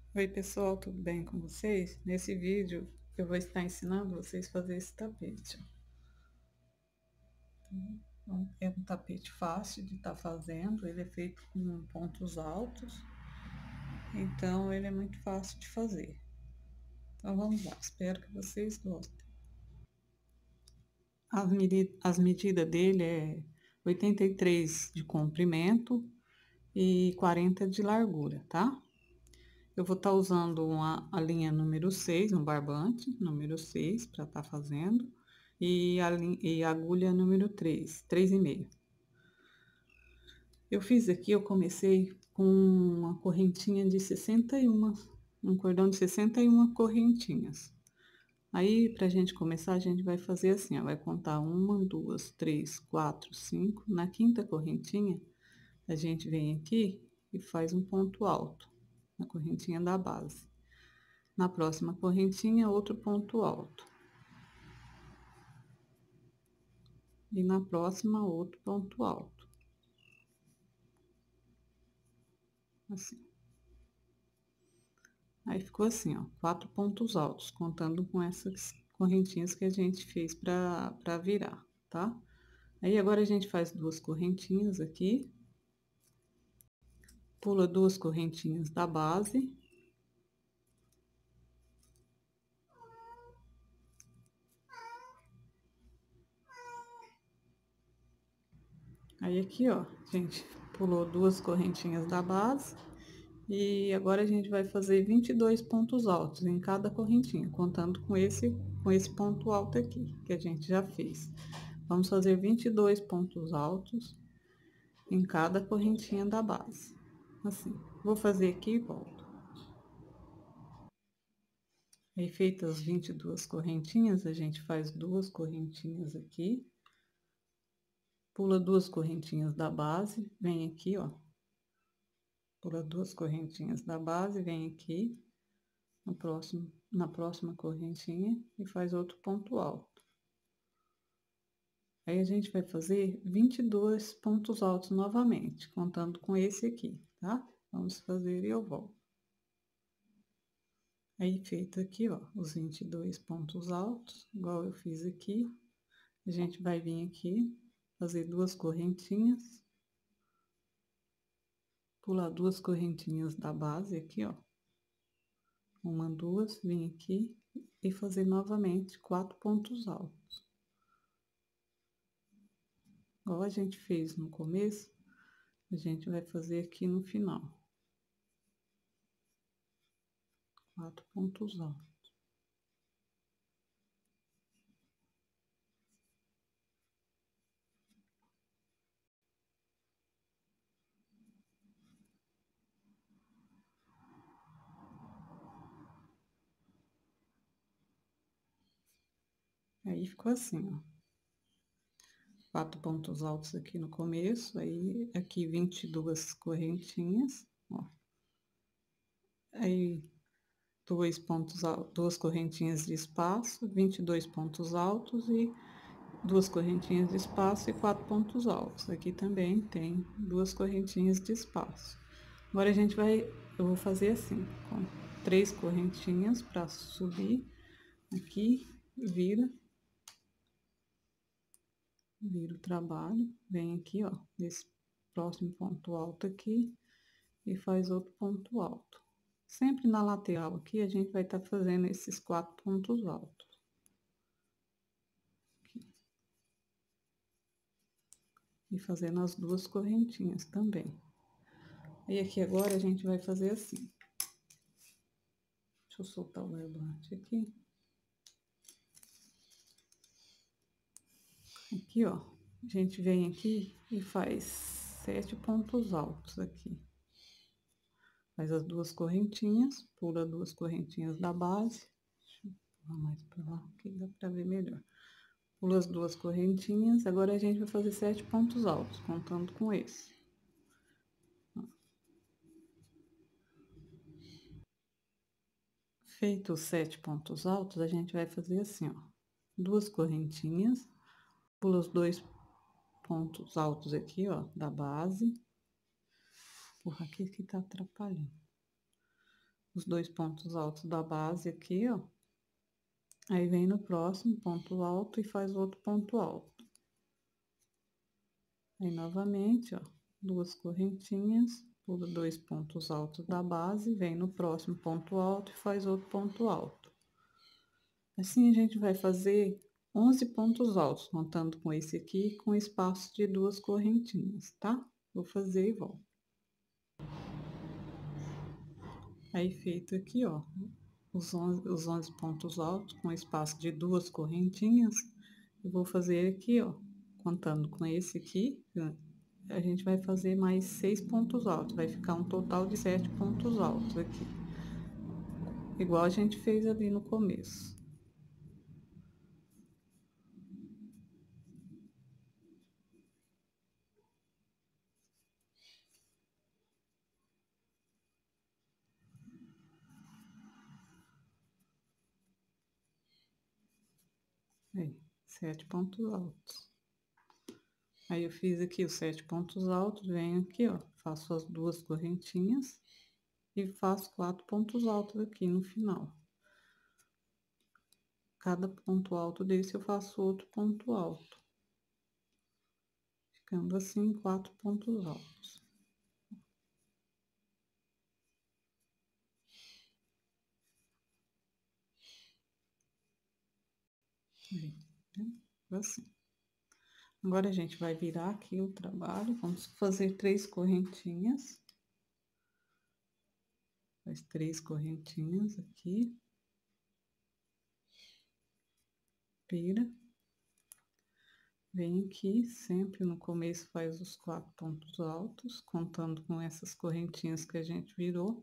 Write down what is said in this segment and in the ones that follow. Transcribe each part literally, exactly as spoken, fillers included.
Oi pessoal, tudo bem com vocês? Nesse vídeo eu vou estar ensinando vocês a fazer esse tapete. Então, é um tapete fácil de estar fazendo, ele é feito com pontos altos, então ele é muito fácil de fazer. Então vamos lá, espero que vocês gostem. As, medi as medidas dele é oitenta e três de comprimento e quarenta de largura, tá? Eu vou estar usando uma, a linha número seis, um barbante número seis para estar fazendo. E a, e a agulha número três, três e meio. Eu fiz aqui, eu comecei com uma correntinha de sessenta e uma, um cordão de sessenta e uma correntinhas. Aí, pra gente começar, a gente vai fazer assim, ó, vai contar uma, duas, três, quatro, cinco. Na quinta correntinha, a gente vem aqui e faz um ponto alto na correntinha da base. Na próxima correntinha, outro ponto alto. E na próxima, outro ponto alto. Assim. Aí ficou assim, ó, quatro pontos altos, contando com essas correntinhas que a gente fez pra, pra virar, tá? Aí agora a gente faz duas correntinhas aqui. Pula duas correntinhas da base. Aí aqui, ó, a gente pulou duas correntinhas da base. E agora a gente vai fazer vinte e dois pontos altos em cada correntinha, contando com esse, com esse ponto alto aqui, que a gente já fez. Vamos fazer vinte e dois pontos altos em cada correntinha da base. Assim, vou fazer aqui e volto. Aí, feitas as vinte e duas correntinhas, a gente faz duas correntinhas aqui. Pula duas correntinhas da base, vem aqui, ó. Pula duas correntinhas da base, vem aqui. No próximo, na próxima correntinha e faz outro ponto alto. Aí a gente vai fazer vinte e dois pontos altos novamente, contando com esse aqui, tá? Vamos fazer e eu volto. Aí feito aqui, ó, os vinte e dois pontos altos, igual eu fiz aqui, a gente vai vir aqui, fazer duas correntinhas, pular duas correntinhas da base aqui, ó. Uma, duas, vim aqui e fazer novamente quatro pontos altos. Igual a gente fez no começo, a gente vai fazer aqui no final. Quatro pontos altos. Aí ficou assim, ó. Quatro pontos altos aqui no começo, aí aqui vinte e duas correntinhas, ó. Aí dois pontos altos, duas correntinhas de espaço, vinte e dois pontos altos e duas correntinhas de espaço e quatro pontos altos. Aqui também tem duas correntinhas de espaço. Agora a gente vai, eu vou fazer assim, com três correntinhas para subir aqui, vira, vira o trabalho, vem aqui, ó, nesse próximo ponto alto aqui e faz outro ponto alto. Sempre na lateral aqui, a gente vai estar tá fazendo esses quatro pontos altos. Aqui. E fazendo as duas correntinhas também. E aqui agora a gente vai fazer assim. Deixa eu soltar o barbante aqui. Aqui, ó, a gente vem aqui e faz sete pontos altos aqui. Faz as duas correntinhas, pula duas correntinhas da base. Deixa eu pular mais pra lá, que dá pra ver melhor. Pula as duas correntinhas, agora a gente vai fazer sete pontos altos, contando com esse. Feito os sete pontos altos, a gente vai fazer assim, ó. Duas correntinhas, pula os dois pontos altos aqui, ó, da base. Porra, aqui que tá atrapalhando. os dois pontos altos da base aqui, ó. Aí vem no próximo ponto alto e faz outro ponto alto. Aí novamente, ó, duas correntinhas, pula dois pontos altos da base, vem no próximo ponto alto e faz outro ponto alto. Assim a gente vai fazer onze pontos altos, contando com esse aqui, com espaço de duas correntinhas, tá? Vou fazer e volto. Aí feito aqui, ó, os onze, os onze pontos altos com espaço de duas correntinhas, eu vou fazer aqui, ó, contando com esse aqui, a gente vai fazer mais seis pontos altos, vai ficar um total de sete pontos altos aqui, igual a gente fez ali no começo. Aí, sete pontos altos. Aí eu fiz aqui os sete pontos altos, venho aqui, ó, faço as duas correntinhas e faço quatro pontos altos aqui no final. Cada ponto alto desse eu faço outro ponto alto, ficando assim quatro pontos altos. Aí, assim. Agora a gente vai virar aqui o trabalho, vamos fazer três correntinhas. Faz três correntinhas aqui. Vira. Vem aqui, sempre no começo faz os quatro pontos altos, contando com essas correntinhas que a gente virou.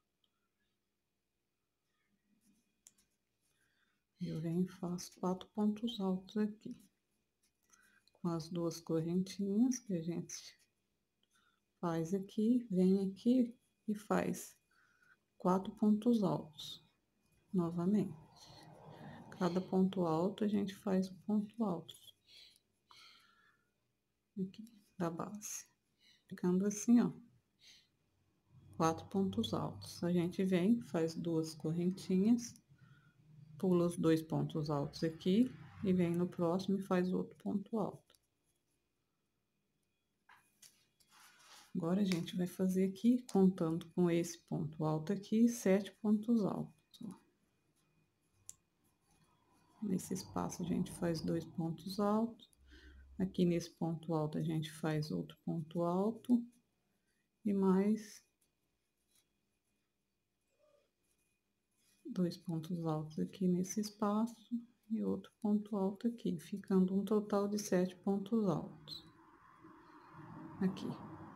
Eu venho e faço quatro pontos altos aqui. Com as duas correntinhas que a gente faz aqui, vem aqui e faz quatro pontos altos, novamente. Cada ponto alto a gente faz um ponto alto aqui da base, ficando assim, ó, quatro pontos altos. A gente vem, faz duas correntinhas, pula os dois pontos altos aqui e vem no próximo e faz outro ponto alto. Agora a gente vai fazer aqui, contando com esse ponto alto aqui, sete pontos altos. Ó. Nesse espaço a gente faz dois pontos altos. Aqui nesse ponto alto a gente faz outro ponto alto. E mais dois pontos altos aqui nesse espaço. E outro ponto alto aqui, ficando um total de sete pontos altos. Aqui.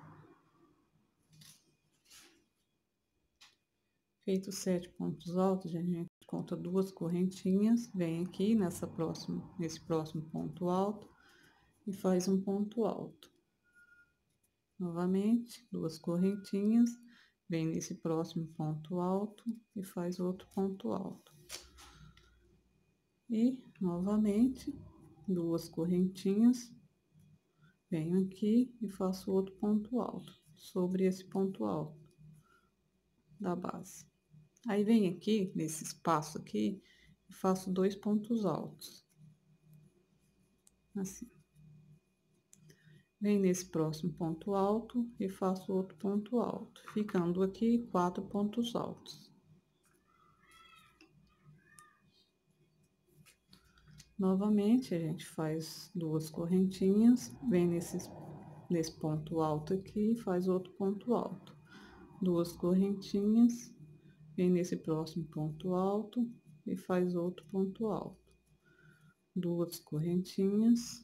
Feito sete pontos altos, a gente conta duas correntinhas, vem aqui nessa próxima, nesse próximo ponto alto e faz um ponto alto. Novamente, duas correntinhas, vem nesse próximo ponto alto e faz outro ponto alto. E, novamente, duas correntinhas, venho aqui e faço outro ponto alto, sobre esse ponto alto da base. Aí, vem aqui, nesse espaço aqui, e faço dois pontos altos. Assim. Vem nesse próximo ponto alto e faço outro ponto alto, ficando aqui quatro pontos altos. Novamente, a gente faz duas correntinhas, vem nesse, nesse ponto alto aqui e faz outro ponto alto. Duas correntinhas, vem nesse próximo ponto alto e faz outro ponto alto. Duas correntinhas,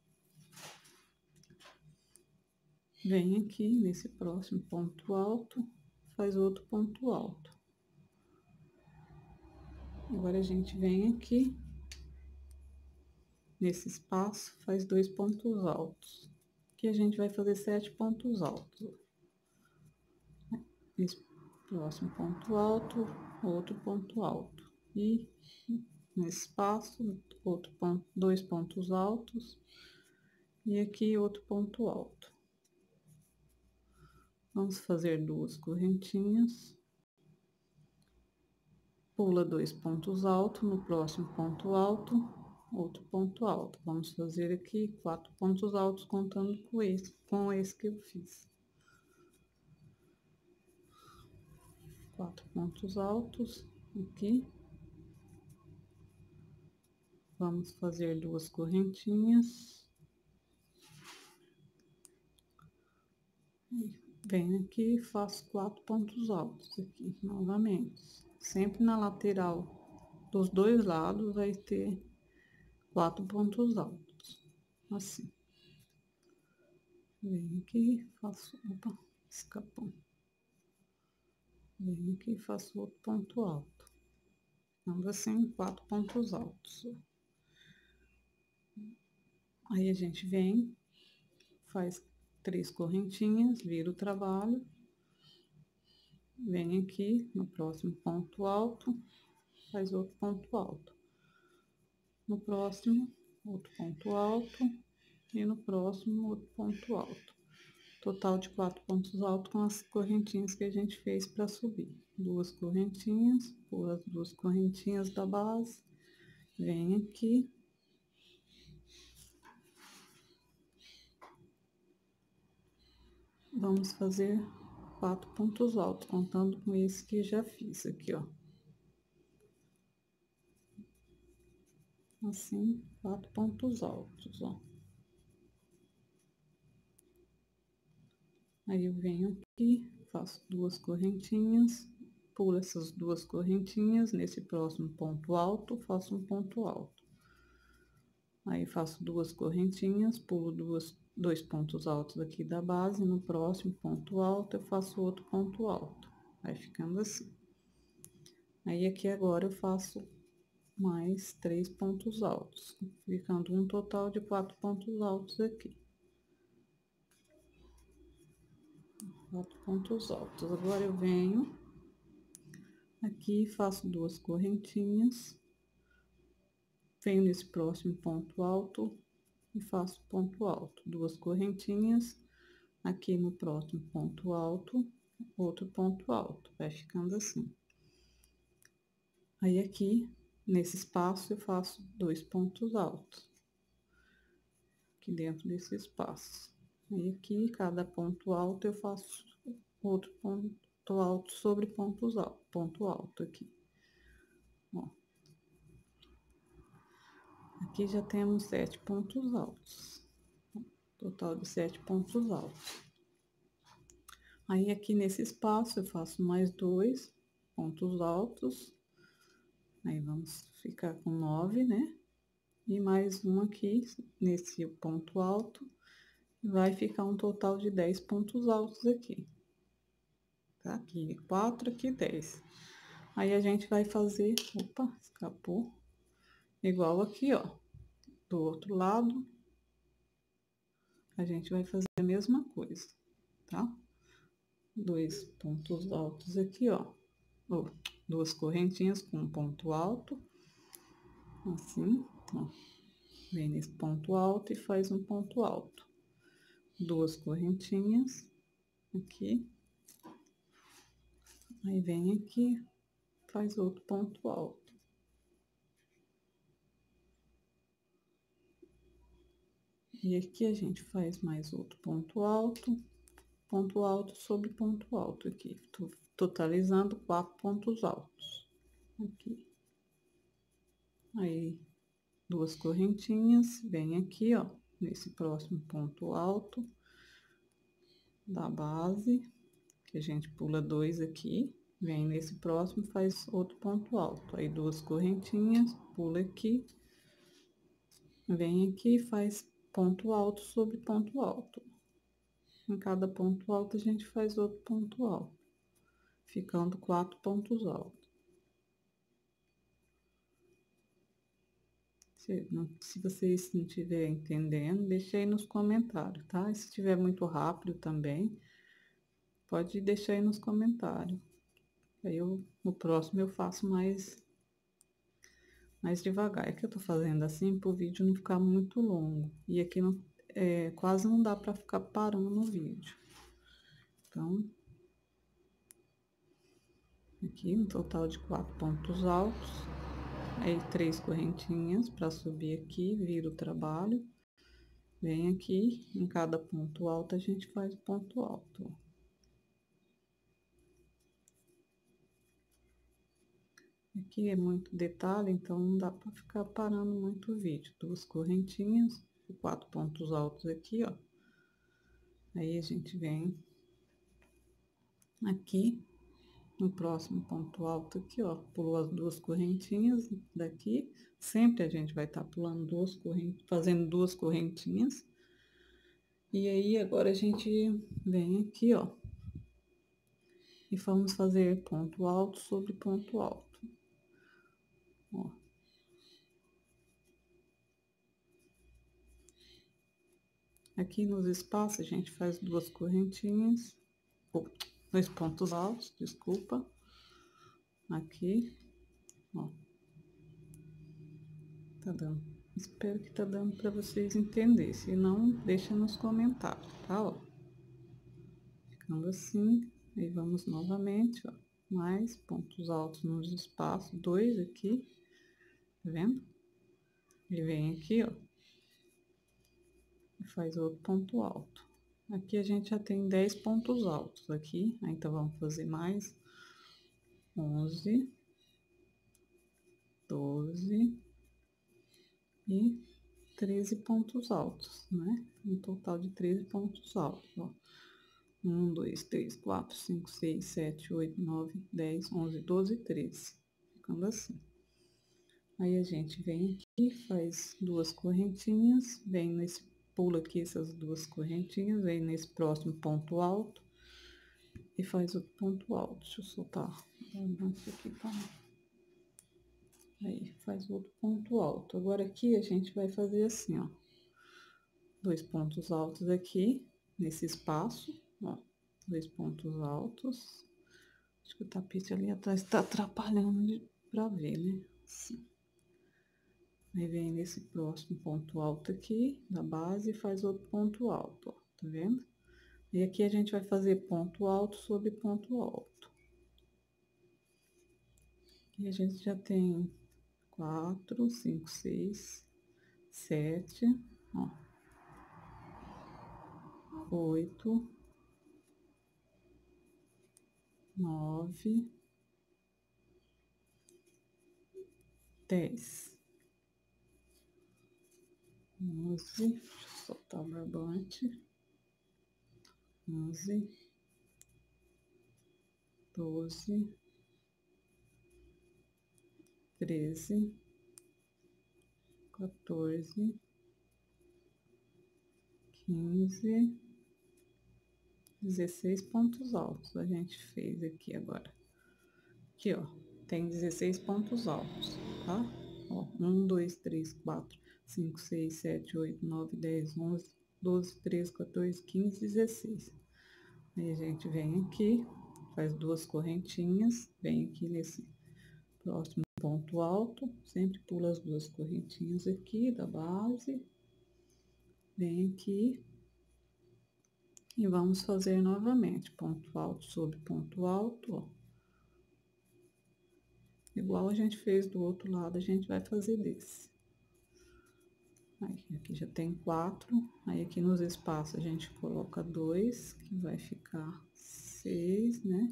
vem aqui nesse próximo ponto alto, faz outro ponto alto. Agora a gente vem aqui nesse espaço, faz dois pontos altos, que a gente vai fazer sete pontos altos. Esse próximo ponto alto, outro ponto alto, e nesse espaço, outro ponto, dois pontos altos, e aqui outro ponto alto. Vamos fazer duas correntinhas, pula dois pontos altos, no próximo ponto alto, outro ponto alto. Vamos fazer aqui quatro pontos altos contando com esse, com esse que eu fiz. Quatro pontos altos aqui. Vamos fazer duas correntinhas. Venho aqui e faço quatro pontos altos aqui, novamente. Sempre na lateral dos dois lados vai ter quatro pontos altos, assim. Venho aqui, faço, opa, escapou. Venho aqui e faço outro ponto alto. Ficando assim, quatro pontos altos. Aí a gente vem, faz três correntinhas, vira o trabalho. Vem aqui no próximo ponto alto, faz outro ponto alto. No próximo, outro ponto alto. E no próximo, outro ponto alto. Total de quatro pontos altos com as correntinhas que a gente fez para subir. Duas correntinhas, pula as duas correntinhas da base. Vem aqui. Vamos fazer quatro pontos altos, contando com esse que já fiz aqui, ó. Assim, quatro pontos altos, ó. Aí eu venho aqui, faço duas correntinhas, pulo essas duas correntinhas, nesse próximo ponto alto, faço um ponto alto. Aí faço duas correntinhas, pulo duas, dois pontos altos aqui da base, no próximo ponto alto eu faço outro ponto alto. Vai ficando assim. Aí aqui agora eu faço mais três pontos altos, ficando um total de quatro pontos altos aqui. Quatro pontos altos. Agora eu venho aqui, faço duas correntinhas, venho nesse próximo ponto alto e faço ponto alto, duas correntinhas, aqui no próximo ponto alto, outro ponto alto, vai ficando assim. Aí aqui, nesse espaço, eu faço dois pontos altos, aqui dentro desse espaço. Aí aqui, cada ponto alto, eu faço outro ponto alto sobre pontos altos, ponto alto aqui. Ó. Aqui já temos sete pontos altos, total de sete pontos altos. Aí aqui nesse espaço eu faço mais dois pontos altos, aí vamos ficar com nove, né? E mais um aqui nesse ponto alto, vai ficar um total de dez pontos altos aqui. Tá? Aqui quatro, aqui dez. Aí a gente vai fazer, opa, escapou, igual aqui, ó, do outro lado, a gente vai fazer a mesma coisa, tá? Dois pontos altos aqui, ó, oh, duas correntinhas com um ponto alto, assim, ó, vem nesse ponto alto e faz um ponto alto, duas correntinhas aqui, aí vem aqui, faz outro ponto alto. E aqui a gente faz mais outro ponto alto, ponto alto sobre ponto alto aqui, tô totalizando quatro pontos altos aqui. Aí, duas correntinhas, vem aqui, ó, nesse próximo ponto alto da base, que a gente pula dois aqui, vem nesse próximo, faz outro ponto alto. Aí, duas correntinhas, pula aqui, vem aqui e faz ponto alto sobre ponto alto. Em cada ponto alto, a gente faz outro ponto alto, ficando quatro pontos altos. Se, não, se vocês não estiverem entendendo, deixa aí nos comentários, tá? E se estiver muito rápido também, pode deixar aí nos comentários. Aí eu, no próximo eu faço mais, mais devagar. É que eu tô fazendo assim pro vídeo não ficar muito longo. E aqui não, é, quase não dá pra ficar parando no vídeo. Então, Aqui um total de quatro pontos altos, aí três correntinhas para subir aqui, vira o trabalho, vem aqui, em cada ponto alto a gente faz ponto alto, ó. Aqui é muito detalhe, então não dá para ficar parando muito o vídeo. Duas correntinhas, quatro pontos altos aqui, ó. Aí a gente vem aqui no próximo ponto alto aqui, ó, pulou as duas correntinhas daqui. Sempre a gente vai estar tá pulando duas correntes, fazendo duas correntinhas. E aí agora a gente vem aqui, ó, e vamos fazer ponto alto sobre ponto alto, ó. Aqui nos espaços a gente faz duas correntinhas, ou dois pontos altos, desculpa. Aqui, ó. Tá dando. Espero que tá dando para vocês entenderem. Se não, deixa nos comentários, tá? Ó. Ficando assim, aí vamos novamente, ó. Mais pontos altos nos espaços, dois aqui, tá vendo? E vem aqui, ó. E faz outro ponto alto. Aqui a gente já tem dez pontos altos aqui, aí então vamos fazer mais onze, doze e treze pontos altos, né? Um total de treze pontos altos, ó. um, dois, três, quatro, cinco, seis, sete, oito, nove, dez, onze, doze, treze. Ficando assim. Aí a gente vem aqui, faz duas correntinhas, vem nesse, pula aqui essas duas correntinhas, vem nesse próximo ponto alto e faz outro ponto alto. Deixa eu soltar isso aqui, tá? Aí faz outro ponto alto. Agora aqui a gente vai fazer assim, ó. Dois pontos altos aqui, nesse espaço, ó. Dois pontos altos. Acho que o tapete ali atrás tá atrapalhando pra ver, né? Assim. Aí vem nesse próximo ponto alto aqui, da base, e faz outro ponto alto, ó. Tá vendo? E aqui a gente vai fazer ponto alto sobre ponto alto. E a gente já tem quatro, cinco, seis, sete, ó. Oito, nove, dez, onze, deixa eu soltar o barbante, onze, doze, treze, quatorze, quinze, dezesseis pontos altos a gente fez aqui agora. Aqui, ó, tem dezesseis pontos altos, tá? Ó, um, dois, três, quatro, cinco, seis, sete, oito, nove, dez, onze, doze, treze, quatorze, quinze, dezesseis. Aí a gente vem aqui, faz duas correntinhas, vem aqui nesse próximo ponto alto, sempre pula as duas correntinhas aqui da base, vem aqui e vamos fazer novamente ponto alto sobre ponto alto, ó. Igual a gente fez do outro lado, a gente vai fazer desse. Aí, aqui já tem quatro, aí aqui nos espaços a gente coloca dois, que vai ficar seis, né?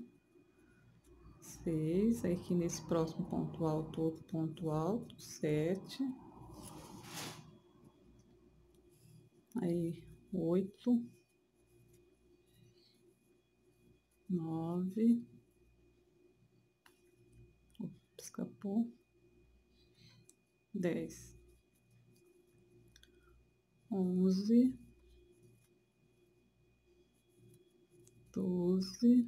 Seis, aí aqui nesse próximo ponto alto, outro ponto alto, sete. Aí, oito, nove, escapou, dez, onze, doze,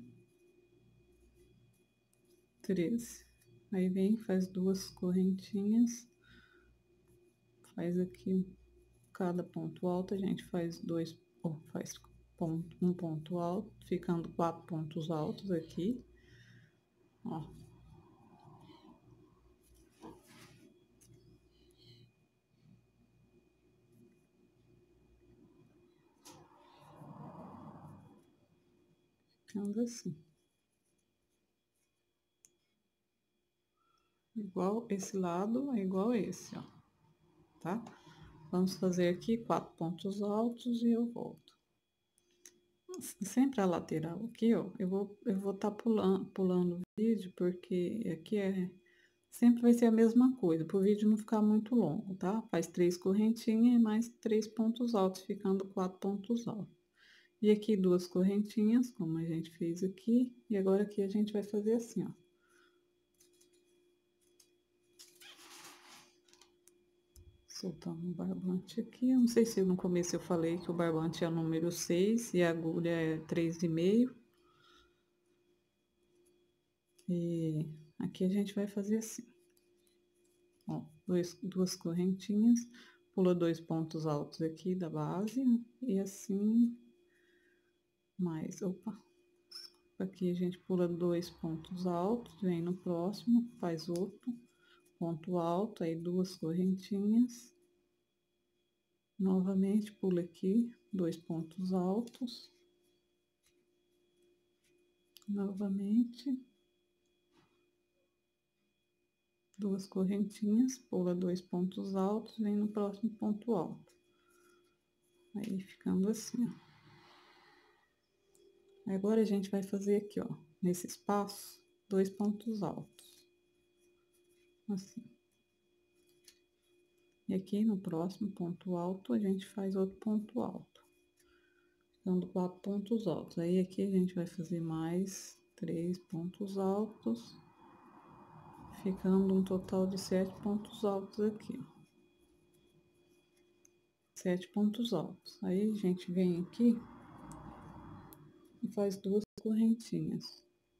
treze. Aí vem, faz duas correntinhas, faz aqui cada ponto alto, a gente faz dois, ou faz ponto, um ponto alto, ficando quatro pontos altos aqui, ó. Ficando assim. igual esse lado, é igual esse, ó, tá? Vamos fazer aqui quatro pontos altos e eu volto. Sempre a lateral aqui, ó, eu vou eu vou tá pulando, pulando o vídeo, porque aqui é sempre vai ser a mesma coisa, para o vídeo não ficar muito longo, tá? Faz três correntinhas e mais três pontos altos, ficando quatro pontos altos. E aqui duas correntinhas, como a gente fez aqui, e agora aqui a gente vai fazer assim, ó. Soltando o barbante aqui, eu não sei se no começo eu falei que o barbante é o número seis e a agulha é três e meio. E aqui a gente vai fazer assim, ó, dois, duas correntinhas, pula dois pontos altos aqui da base, e assim, mais, opa, aqui a gente pula dois pontos altos, vem no próximo, faz outro ponto alto, aí duas correntinhas, novamente pula aqui, dois pontos altos, novamente, duas correntinhas, pula dois pontos altos, vem no próximo ponto alto, aí ficando assim, ó. Agora a gente vai fazer aqui, ó, nesse espaço, dois pontos altos, assim. E aqui no próximo ponto alto, a gente faz outro ponto alto, ficando quatro pontos altos. Aí aqui a gente vai fazer mais três pontos altos, ficando um total de sete pontos altos aqui, ó. Sete pontos altos. Aí a gente vem aqui e faz duas correntinhas.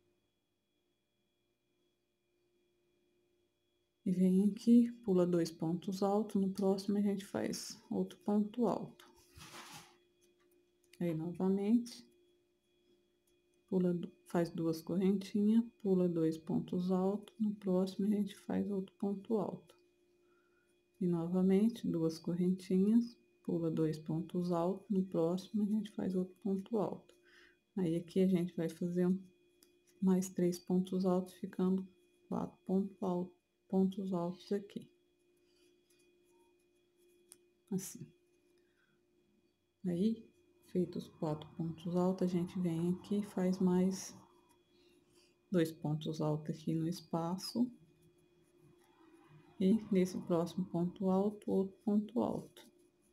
E vem aqui, pula dois pontos altos, no próximo a gente faz outro ponto alto. Aí, novamente, pula, faz duas correntinhas, pula dois pontos altos, no próximo a gente faz outro ponto alto. E, novamente, duas correntinhas, pula dois pontos altos, no próximo a gente faz outro ponto alto. Aí, aqui a gente vai fazer mais três pontos altos, ficando quatro pontos altos, pontos altos aqui. Assim. Aí, feitos os quatro pontos altos, a gente vem aqui e faz mais dois pontos altos aqui no espaço. E nesse próximo ponto alto, outro ponto alto.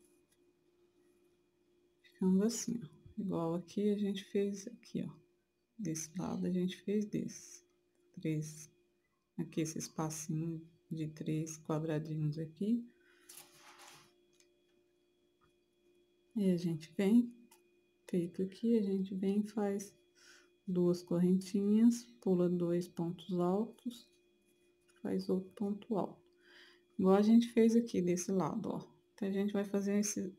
Ficando assim, ó. Igual aqui a gente fez aqui, ó. Desse lado a gente fez desse. Três. Aqui esse espacinho de três quadradinhos aqui. E a gente vem, feito aqui, a gente vem e faz duas correntinhas, pula dois pontos altos, faz outro ponto alto. Igual a gente fez aqui desse lado, ó. Então, a gente vai fazer esses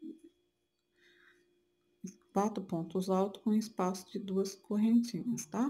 quatro pontos altos com espaço de duas correntinhas, tá?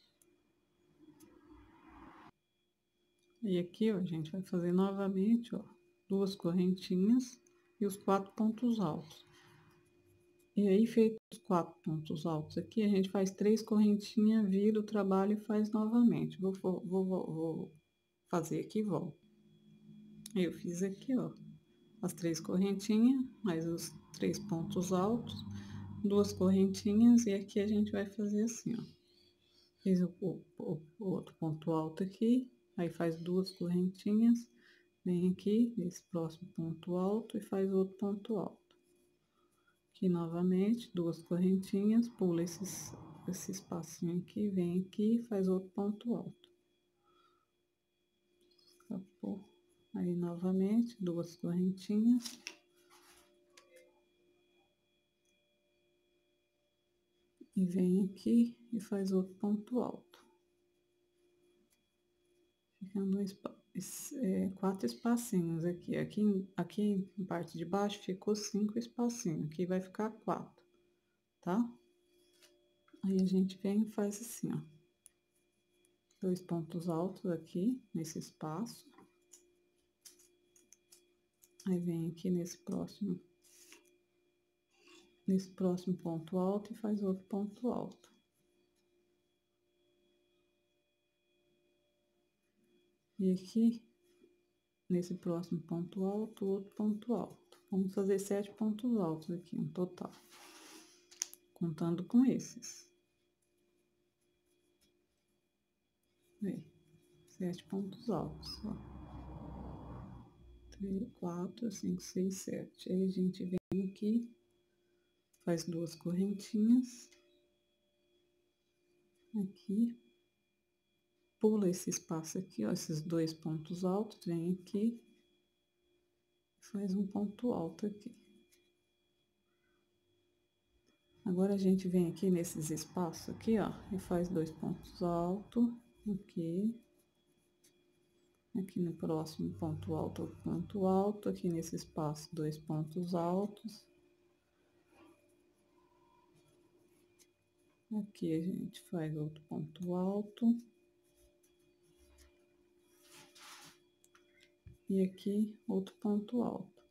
E aqui, ó, a gente vai fazer novamente, ó, duas correntinhas e os quatro pontos altos. E aí, feitos os quatro pontos altos aqui, a gente faz três correntinhas, vira o trabalho e faz novamente. Vou, vou, vou, vou fazer aqui e volto. Eu fiz aqui, ó, as três correntinhas, mais os três pontos altos, duas correntinhas, e aqui a gente vai fazer assim, ó. Fiz o, o, o, o outro ponto alto aqui, aí faz duas correntinhas, vem aqui, nesse próximo ponto alto, e faz outro ponto alto. Aqui novamente, duas correntinhas, pula esses, esse espacinho aqui, vem aqui, faz outro ponto alto. Acabou. Aí, novamente, duas correntinhas. E vem aqui e faz outro ponto alto. Ficando um espa é, quatro espacinhos aqui. Aqui, aqui na parte de baixo ficou cinco espacinhos. Aqui vai ficar quatro, tá? Aí a gente vem e faz assim, ó. Dois pontos altos aqui nesse espaço. Aí vem aqui nesse próximo, nesse próximo ponto alto e faz outro ponto alto. E aqui, nesse próximo ponto alto, outro ponto alto. Vamos fazer sete pontos altos aqui, no total. Contando com esses. Aí, sete pontos altos, ó. três, quatro, cinco, seis, sete. Aí a gente vem aqui, faz duas correntinhas. Aqui. Pula esse espaço aqui, ó, esses dois pontos altos, vem aqui. Faz um ponto alto aqui. Agora a gente vem aqui nesses espaços aqui, ó, e faz dois pontos altos aqui. Aqui no próximo ponto alto, outro ponto alto, aqui nesse espaço, dois pontos altos. Aqui a gente faz outro ponto alto. E aqui outro ponto alto.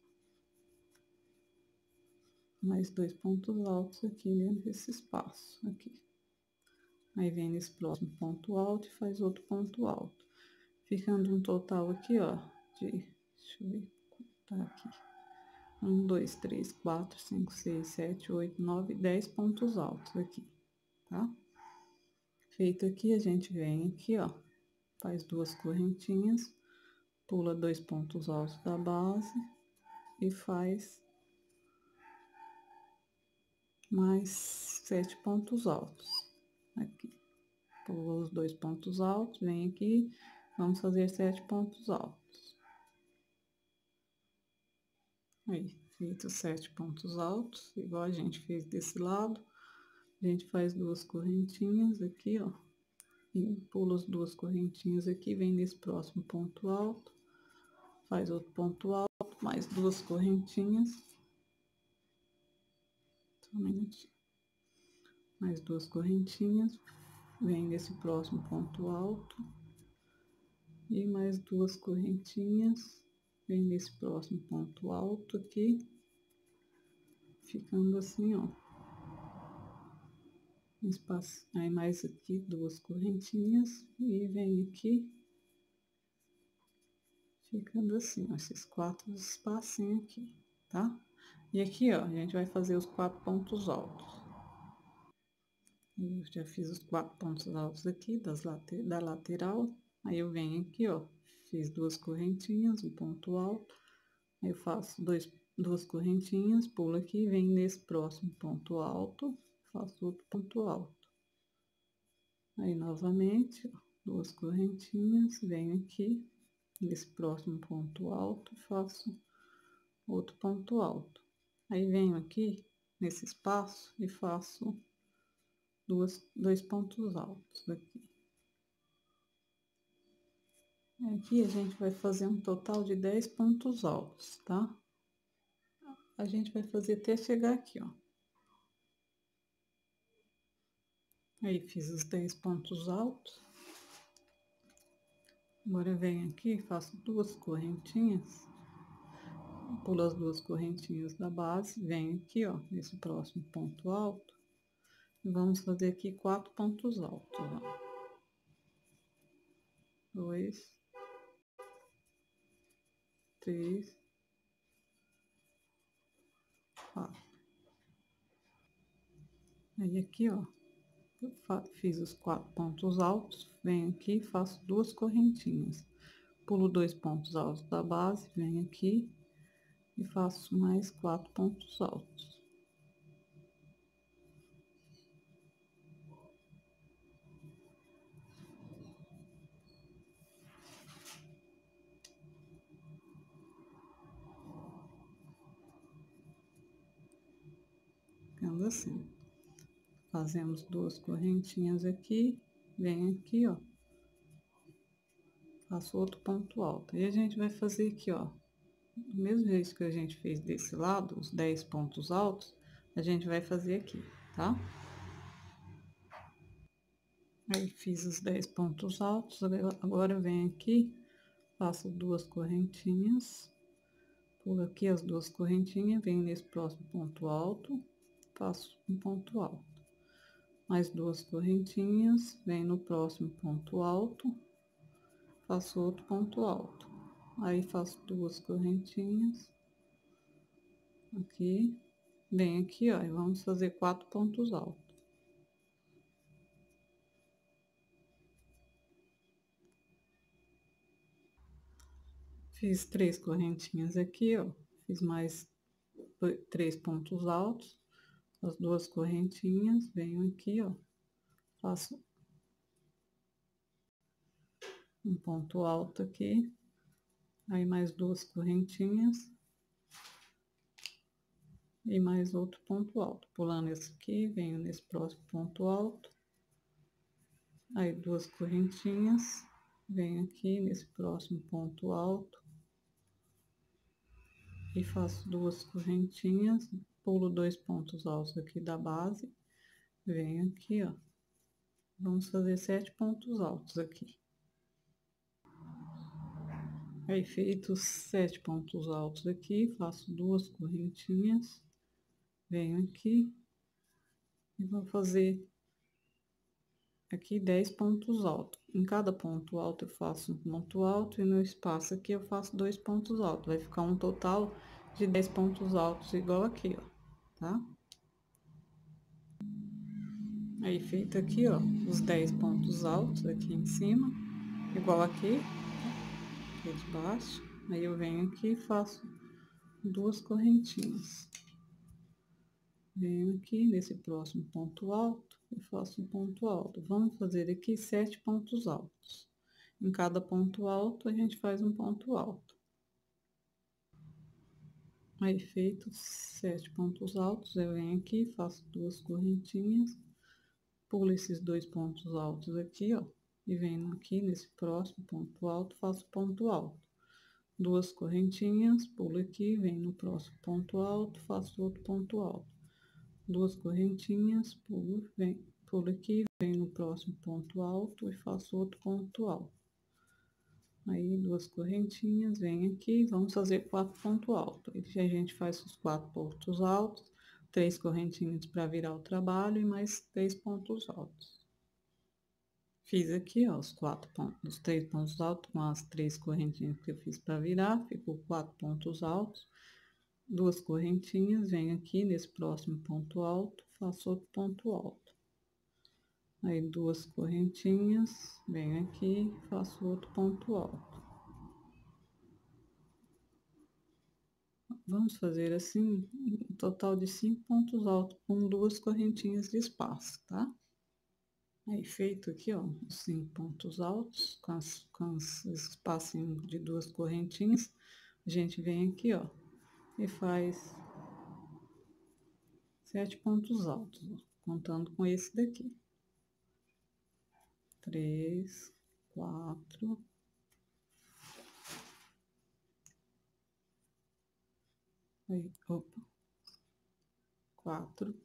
Mais dois pontos altos aqui dentro desse espaço, aqui. Aí vem nesse próximo ponto alto e faz outro ponto alto. Ficando um total aqui, ó, de, deixa eu ver, tá aqui. Um, dois, três, quatro, cinco, seis, sete, oito, nove, dez pontos altos aqui, tá? Feito aqui, a gente vem aqui, ó, faz duas correntinhas, pula dois pontos altos da base e faz mais sete pontos altos aqui. Pula os dois pontos altos, vem aqui, vamos fazer sete pontos altos. Aí, feito sete pontos altos, igual a gente fez desse lado, a gente faz duas correntinhas aqui, ó, e pula as duas correntinhas aqui, vem nesse próximo ponto alto, faz outro ponto alto, mais duas correntinhas. Só um minutinho. Mais duas correntinhas, vem nesse próximo ponto alto, e mais duas correntinhas, vem nesse próximo ponto alto aqui, ficando assim, ó. Espaço, aí mais aqui duas correntinhas, e vem aqui, ficando assim, ó, esses quatro espacinhos aqui, tá? E aqui, ó, a gente vai fazer os quatro pontos altos. Eu já fiz os quatro pontos altos aqui, das later, da lateral. Aí eu venho aqui, ó, fiz duas correntinhas, um ponto alto. Aí eu faço dois, duas correntinhas, pulo aqui, venho nesse próximo ponto alto, faço outro ponto alto. Aí novamente, ó, duas correntinhas, venho aqui, nesse próximo ponto alto, faço outro ponto alto. Aí venho aqui, nesse espaço, e faço duas, dois pontos altos aqui. Aqui a gente vai fazer um total de dez pontos altos, tá? A gente vai fazer até chegar aqui, ó. Aí fiz os dez pontos altos. Agora eu venho aqui, faço duas correntinhas. Pulo as duas correntinhas da base, venho aqui, ó, nesse próximo ponto alto. E vamos fazer aqui quatro pontos altos, ó. Dois, três, quatro. Aí aqui, ó, eu fiz os quatro pontos altos, venho aqui, faço duas correntinhas. Pulo dois pontos altos da base, venho aqui e faço mais quatro pontos altos. Ficando assim. Fazemos duas correntinhas aqui, vem aqui, ó. Faço outro ponto alto. E a gente vai fazer aqui, ó. Do mesmo jeito que a gente fez desse lado, os dez pontos altos, a gente vai fazer aqui, tá? Aí fiz os dez pontos altos, agora eu venho aqui, faço duas correntinhas, pulo aqui as duas correntinhas, venho nesse próximo ponto alto, faço um ponto alto. Mais duas correntinhas, venho no próximo ponto alto, faço outro ponto alto. Aí faço duas correntinhas aqui, bem aqui, ó, e vamos fazer quatro pontos altos. Fiz três correntinhas aqui, ó, fiz mais três pontos altos, as duas correntinhas, venho aqui, ó, faço um ponto alto aqui, aí mais duas correntinhas e mais outro ponto alto. Pulando esse aqui, venho nesse próximo ponto alto, aí duas correntinhas, venho aqui nesse próximo ponto alto e faço duas correntinhas, pulo dois pontos altos aqui da base, venho aqui, ó, vamos fazer sete pontos altos aqui. Aí, feitos sete pontos altos aqui, faço duas correntinhas, venho aqui e vou fazer aqui dez pontos altos. Em cada ponto alto eu faço um ponto alto e no espaço aqui eu faço dois pontos altos. Vai ficar um total de dez pontos altos igual aqui, ó, tá? Aí, feito aqui, ó, os dez pontos altos aqui em cima, igual aqui, aqui de baixo. Aí eu venho aqui e faço duas correntinhas. Venho aqui nesse próximo ponto alto e faço um ponto alto. Vamos fazer aqui sete pontos altos. Em cada ponto alto a gente faz um ponto alto. Aí, feitos sete pontos altos, eu venho aqui, faço duas correntinhas, pulo esses dois pontos altos aqui, ó, e venho aqui nesse próximo ponto alto, faço ponto alto. Duas correntinhas, pulo aqui, venho no próximo ponto alto, faço outro ponto alto. Duas correntinhas, pulo, vem, pulo aqui, venho no próximo ponto alto e faço outro ponto alto. Aí, duas correntinhas, venho aqui, vamos fazer quatro pontos altos. E a gente faz os quatro pontos altos, três correntinhas para virar o trabalho e mais três pontos altos. Fiz aqui, ó, os quatro pontos, os três pontos altos com as três correntinhas que eu fiz para virar, ficou quatro pontos altos. Duas correntinhas, venho aqui nesse próximo ponto alto, faço outro ponto alto. Aí, duas correntinhas, venho aqui, faço outro ponto alto. Vamos fazer assim, um total de cinco pontos altos com duas correntinhas de espaço, tá? Aí, feito aqui, ó, os cinco pontos altos com, as, com os espacinhos de duas correntinhas, a gente vem aqui, ó, e faz sete pontos altos, ó, contando com esse daqui. Três, quatro, aí, opa, quatro,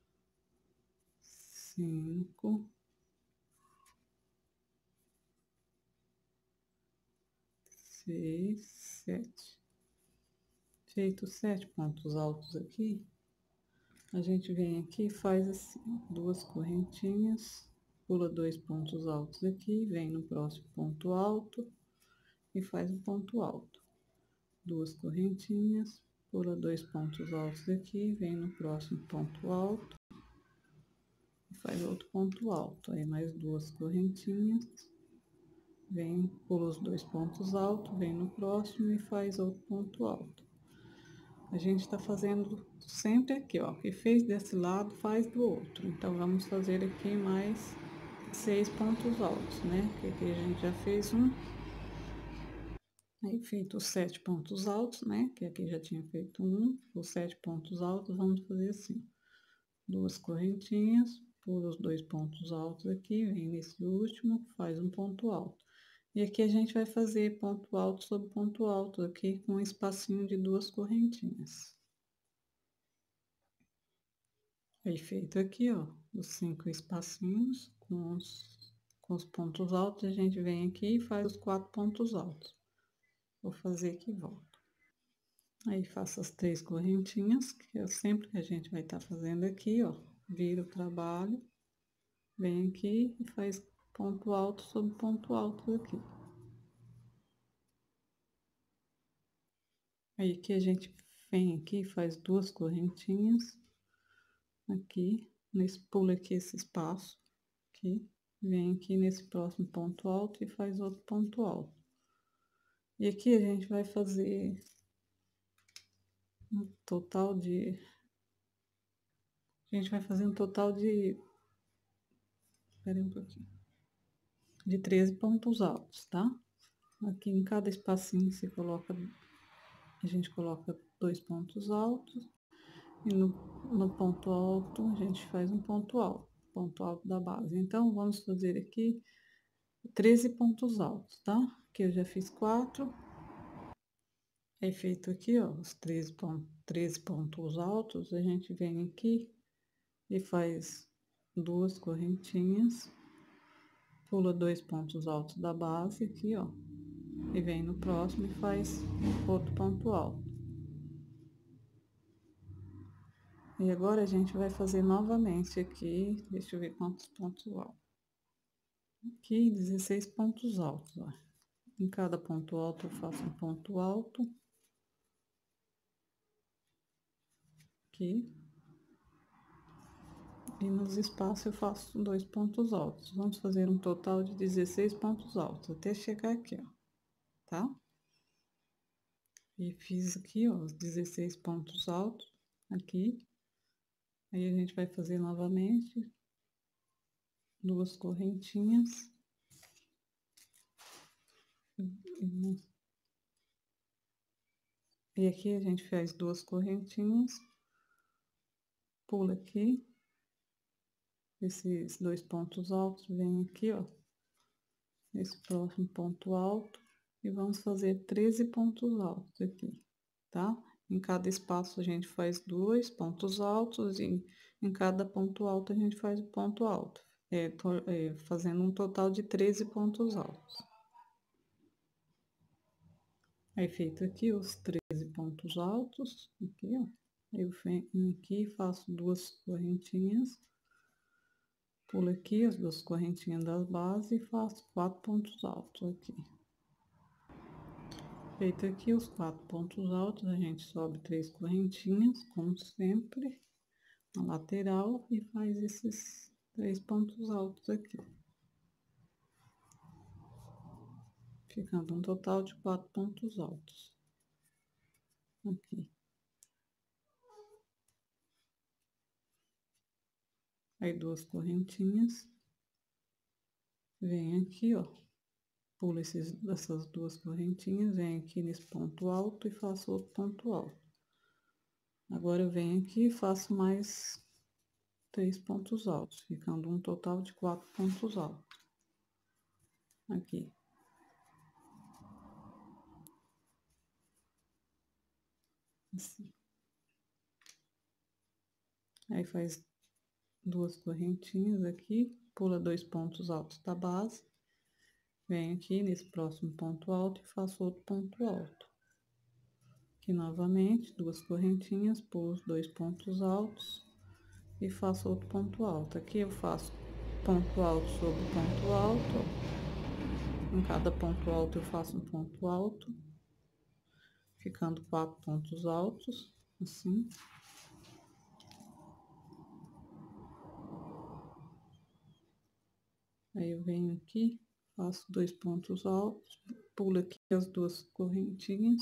cinco, seis, sete. Feito sete pontos altos aqui, a gente vem aqui e faz assim, duas correntinhas, pula dois pontos altos aqui, vem no próximo ponto alto e faz um ponto alto. Duas correntinhas, pula dois pontos altos aqui, vem no próximo ponto alto e faz outro ponto alto. Aí, mais duas correntinhas, vem, pula os dois pontos altos, vem no próximo e faz outro ponto alto. A gente tá fazendo sempre aqui, ó, que fez desse lado, faz do outro. Então, vamos fazer aqui mais seis pontos altos, né? Que aqui a gente já fez um. Aí, feito os sete pontos altos, né? Que aqui já tinha feito um, os sete pontos altos, vamos fazer assim. Duas correntinhas, pula os dois pontos altos aqui, vem nesse último, faz um ponto alto. E aqui a gente vai fazer ponto alto sobre ponto alto aqui com um espacinho de duas correntinhas. Aí, feito aqui, ó, os cinco espacinhos com os, com os pontos altos, a gente vem aqui e faz os quatro pontos altos. Vou fazer aqui e volto. Aí, faço as três correntinhas, que é sempre que a gente vai estar tá fazendo aqui, ó. Vira o trabalho, vem aqui e faz ponto alto sobre ponto alto aqui. Aí aqui a gente vem aqui, faz duas correntinhas aqui, nesse, pula aqui esse espaço, aqui, vem aqui nesse próximo ponto alto e faz outro ponto alto. E aqui a gente vai fazer um total de... A gente vai fazer um total de... Espera um pouquinho. De treze pontos altos, tá? Aqui em cada espacinho você coloca... A gente coloca dois pontos altos. E no, no ponto alto a gente faz um ponto alto. Ponto alto da base. Então, vamos fazer aqui treze pontos altos, tá? Aqui eu já fiz quatro. Aí, feito aqui, ó, os treze, pontos, treze pontos altos, a gente vem aqui e faz duas correntinhas, pula dois pontos altos da base aqui, ó, e vem no próximo e faz outro ponto alto. E agora a gente vai fazer novamente aqui, deixa eu ver quantos pontos altos. Aqui, dezesseis pontos altos, ó. Em cada ponto alto eu faço um ponto alto. Aqui. E nos espaços eu faço dois pontos altos. Vamos fazer um total de dezesseis pontos altos, até chegar aqui, ó, tá? E fiz aqui, ó, os dezesseis pontos altos, aqui. Aí a gente vai fazer novamente duas correntinhas. E aqui a gente faz duas correntinhas, pula aqui, esses dois pontos altos, vem aqui, ó, esse próximo ponto alto, e vamos fazer treze pontos altos aqui, tá? Em cada espaço a gente faz dois pontos altos, e em cada ponto alto a gente faz o ponto alto, é, é, fazendo um total de treze pontos altos. Aí, feito aqui os treze pontos altos, aqui, ó, eu venho aqui, faço duas correntinhas, pulo aqui as duas correntinhas das bases e faço quatro pontos altos aqui. Feito aqui os quatro pontos altos, a gente sobe três correntinhas, como sempre, na lateral, e faz esses três pontos altos aqui. Ficando um total de quatro pontos altos. Aqui. Aí, duas correntinhas. Vem aqui, ó. Pulo esses, essas duas correntinhas, venho aqui nesse ponto alto e faço outro ponto alto. Agora eu venho aqui e faço mais três pontos altos, ficando um total de quatro pontos altos. Aqui. Assim. Aí faz duas correntinhas aqui, pula dois pontos altos da base. Venho aqui nesse próximo ponto alto e faço outro ponto alto. Aqui novamente, duas correntinhas, pulo os dois pontos altos e faço outro ponto alto. Aqui eu faço ponto alto sobre ponto alto. Em cada ponto alto eu faço um ponto alto, ficando quatro pontos altos, assim. Aí eu venho aqui, faço dois pontos altos, pulo aqui as duas correntinhas,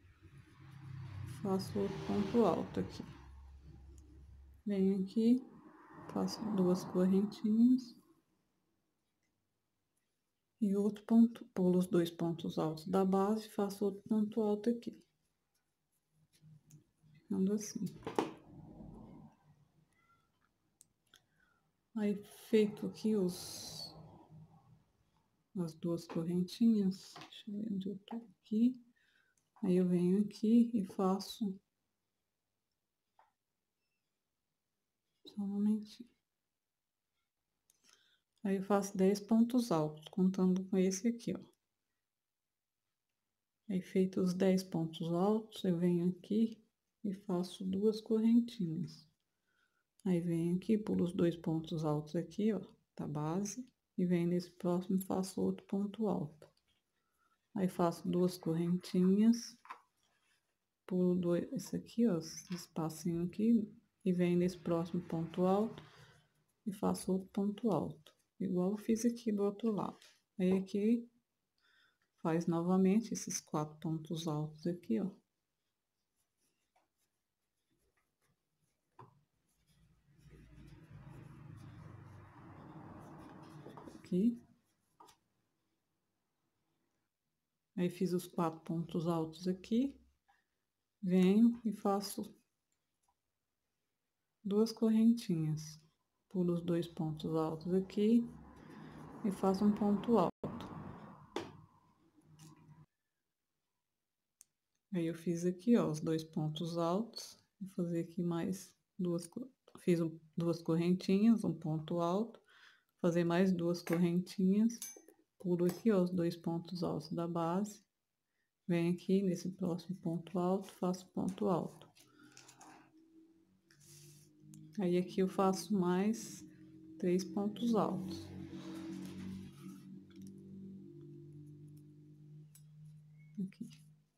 faço outro ponto alto aqui. Venho aqui, faço duas correntinhas e outro ponto, pulo os dois pontos altos da base, faço outro ponto alto aqui. Ficando assim. Aí, feito aqui os as duas correntinhas, deixa eu ver onde eu tô aqui. Aí eu venho aqui e faço só um momentinho. Aí eu faço dez pontos altos, contando com esse aqui, ó. Aí, feito os dez pontos altos, eu venho aqui e faço duas correntinhas. Aí, venho aqui, pulo os dois pontos altos aqui, ó, da base, e venho nesse próximo e faço outro ponto alto. Aí, faço duas correntinhas, pulo dois, esse aqui, ó, esse espacinho aqui, e venho nesse próximo ponto alto e faço outro ponto alto, igual eu fiz aqui do outro lado. Aí aqui faz novamente esses quatro pontos altos aqui, ó. Aqui. Aí fiz os quatro pontos altos aqui, venho e faço duas correntinhas, pulo os dois pontos altos aqui e faço um ponto alto. Aí eu fiz aqui, ó, os dois pontos altos, vou fazer aqui mais duas, fiz um, duas correntinhas, um ponto alto, fazer mais duas correntinhas, pulo aqui, ó, os dois pontos altos da base, venho aqui nesse próximo ponto alto, faço ponto alto. Aí aqui eu faço mais três pontos altos. Aqui.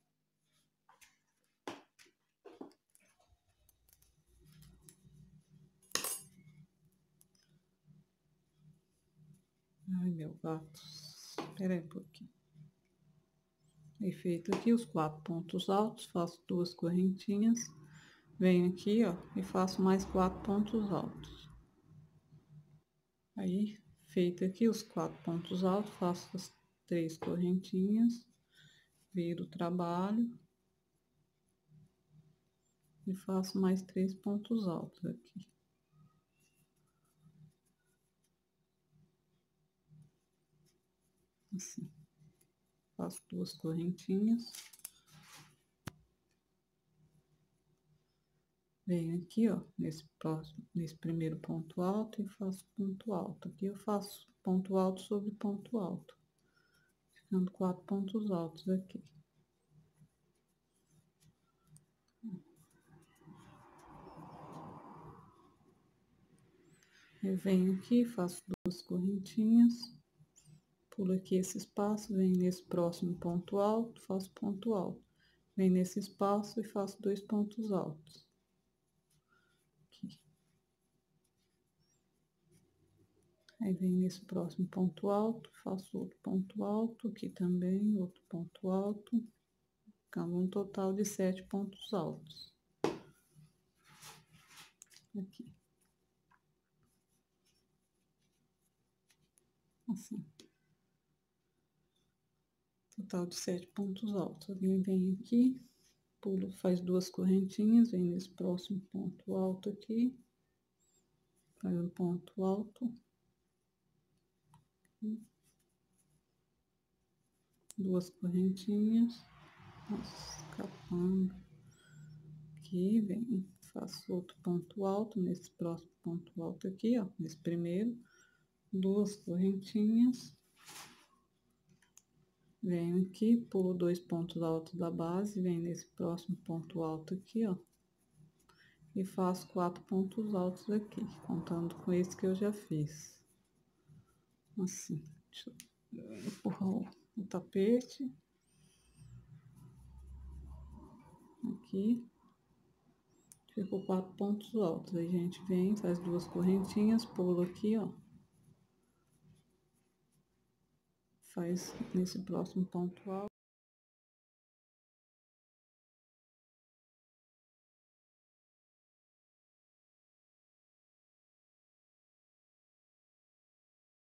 Ai, meu gato. Espera aí um pouquinho. Aí feito aqui os quatro pontos altos, faço duas correntinhas, venho aqui, ó, e faço mais quatro pontos altos. Aí, feito aqui os quatro pontos altos, faço as três correntinhas, viro o trabalho e faço mais três pontos altos aqui. Assim. Faço duas correntinhas. Venho aqui, ó, nesse próximo, nesse primeiro ponto alto e faço ponto alto. Aqui eu faço ponto alto sobre ponto alto, ficando quatro pontos altos aqui. Eu venho aqui, faço duas correntinhas, pulo aqui esse espaço, venho nesse próximo ponto alto, faço ponto alto. Venho nesse espaço e faço dois pontos altos. Aqui. Aí venho nesse próximo ponto alto, faço outro ponto alto, aqui também, outro ponto alto, ficando um total de sete pontos altos. Aqui. Assim. Total de sete pontos altos. Alguém vem aqui, pulo, faz duas correntinhas, vem nesse próximo ponto alto aqui, faz um ponto alto. Duas correntinhas, nossa, escapando. Aqui, vem, faço outro ponto alto, nesse próximo ponto alto aqui, ó, nesse primeiro, duas correntinhas. Venho aqui, pulo dois pontos altos da base, venho nesse próximo ponto alto aqui, ó. E faço quatro pontos altos aqui, contando com esse que eu já fiz. Assim, deixa eu empurrar o, o tapete. Aqui. Ficou quatro pontos altos. Aí a gente vem, faz duas correntinhas, pulo aqui, ó. Faz nesse próximo ponto alto.